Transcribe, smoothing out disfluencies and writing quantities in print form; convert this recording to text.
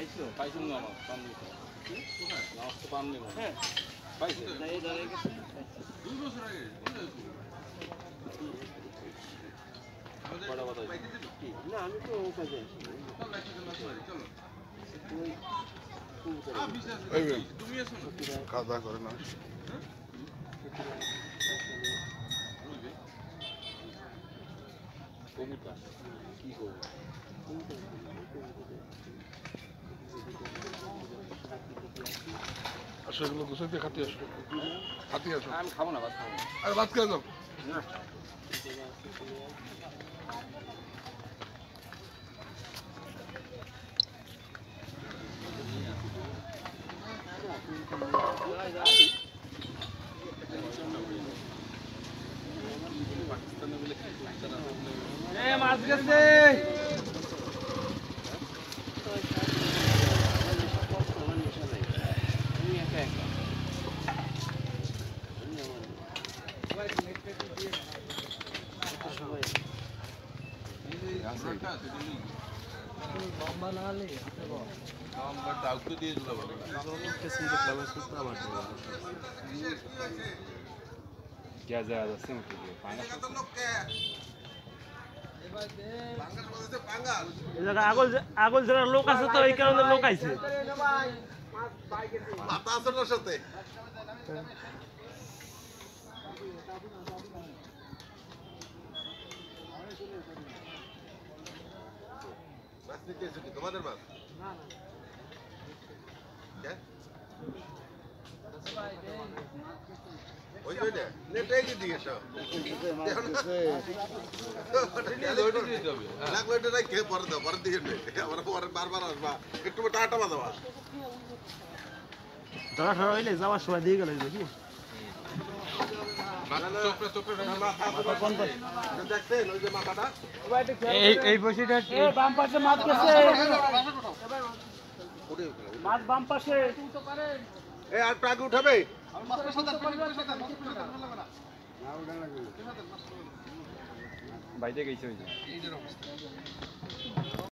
পাইছো পাইছো না আমার পান দিতে কোথায় লাস্ট পান নেব হ্যাঁ পাইছো না এই দাঁড়ায় গেছে 2 বছর আগে বড় কথা কি না আমি তো কাজে আছি চলো তুমি এসো না কাদা করে না কবুতর কি করব আসলে গোসল দিয়ে খাতি আসো আমি খাবো না ভাত খাবো না আরে ভাত খেয়ে যাও মাছ গেছে क्या ज्यादा सिंपल है पांगा এই জায়গা আগল যারা লোক আছে তো এই কারণে লোক আইছে মাথা আছে না সাথে মাছ নিতে এসেছি তোমাদের মাছ না না কে ওই ওই না নেটাই কি দিয়ে এসো লাগলে এটা কে পরে দাও পরে দিয়ে নে আমরা পরে বারবার আসবা একটু টাটা বাজাবা ধরা ধরা হইলে যাওয়ার সময় দিয়ে গেল দেখি এই বসিটা বাম পাশে মাছ গেছে মাছ বাম পাশে এই আর টাকা উঠাবে বাইরে গেছে ওই যে